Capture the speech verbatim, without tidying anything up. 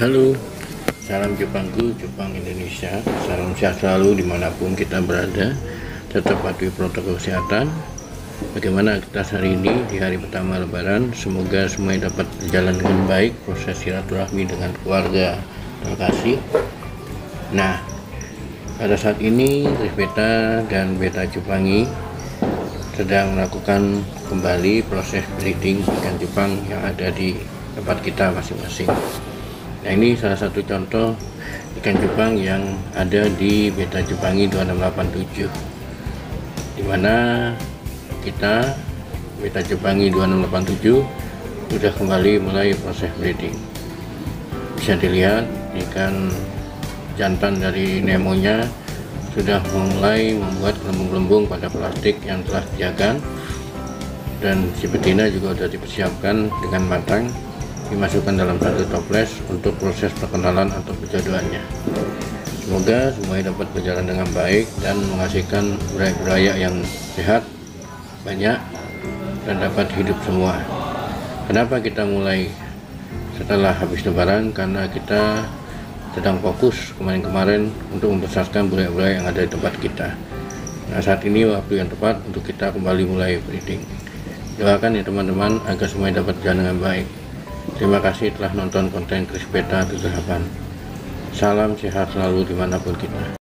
Halo, salam Jepangku, Jepang Indonesia. Salam sehat selalu dimanapun kita berada. Tetap patuhi protokol kesehatan. Bagaimana aktivitas hari ini di hari pertama Lebaran? Semoga semuanya dapat berjalan dengan baik. Proses silaturahmi dengan keluarga terkasih. Nah, pada saat ini Kris Beta dan Beta Jepangi sedang melakukan kembali proses breeding ikan Jepang yang ada di tempat kita masing-masing. Nah, ini salah satu contoh ikan Jepang yang ada di Beta Jepangi dua enam delapan tujuh, dimana kita Beta Jepangi dua enam delapan tujuh sudah kembali mulai proses breeding. Bisa dilihat ikan jantan dari Nemonya sudah mulai membuat gelembung-gelembung pada plastik yang telah dijaga, dan si betina juga sudah dipersiapkan dengan matang, dimasukkan dalam satu toples untuk proses perkenalan atau perjodohannya. Semoga semuanya dapat berjalan dengan baik dan menghasilkan buaya-buaya yang sehat, banyak, dan dapat hidup semua. Kenapa kita mulai setelah habis Lebaran? Karena kita sedang fokus kemarin-kemarin untuk membesarkan buaya-buaya yang ada di tempat kita. Nah, saat ini waktu yang tepat untuk kita kembali mulai breeding. Doakan ya teman-teman agar semuanya dapat berjalan dengan baik. Terima kasih telah nonton konten Kris Beta tujuh delapan. Salam sehat selalu dimanapun kita.